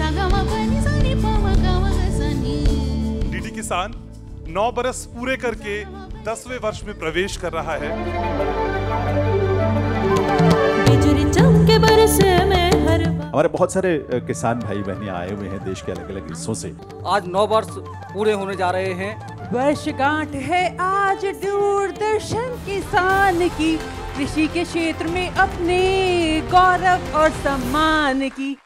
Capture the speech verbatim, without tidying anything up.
DD किसान नौ बरस पूरे करके दसवें वर्ष में प्रवेश कर रहा है। हमारे बहुत सारे किसान भाई बहनें आए हुए हैं देश के अलग अलग हिस्सों से। आज नौ वर्ष पूरे होने जा रहे हैं। वर्षगांठ है आज दूरदर्शन किसान की, कृषि के क्षेत्र में अपने गौरव और सम्मान की।